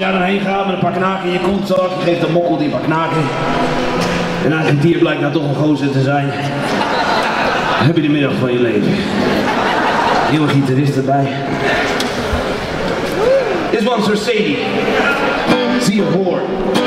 Ja, daarheen gaan met een paar knaken in je koelzak. Je geeft een mokkel die een paar knaken. En als het dier blijkt nou toch een gozer te zijn, heb je de middag van je leven. Nieuwe gitarist erbij. This one's for Sadie. See you, whore.